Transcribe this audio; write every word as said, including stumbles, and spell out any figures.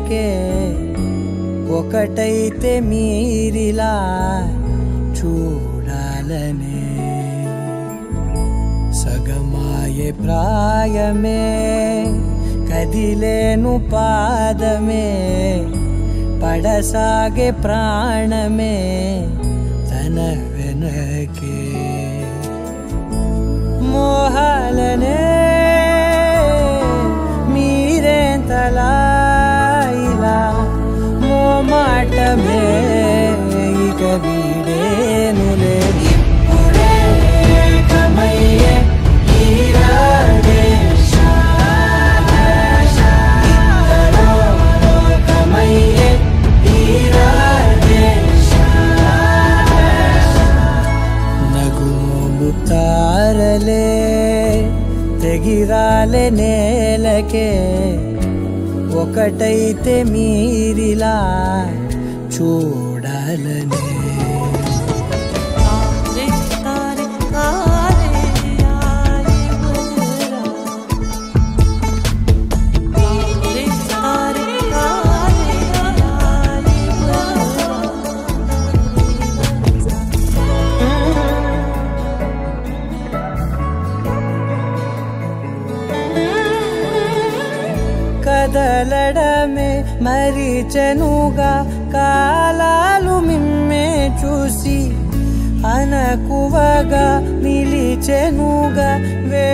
నేలకే ఒకటైతే మీరిలా చూడాలనే సగమాయే ప్రాయమే కదిలేను పాదమే పడసాగే ప్రాణమే తన వెనకే మోహాలనే మీరేంతలా ఇలా మోమాటమే ఇక వీడేనులే ఇప్పుడే కమయ్యే తారలే తెగిరాలే నేలకే ఒకటైతే మీరిలా చూడాలనే కదలడమే మరిచెనుగా కాలాలు మిమ్మే చూసి అనకువగా నిలిచెనుగా వే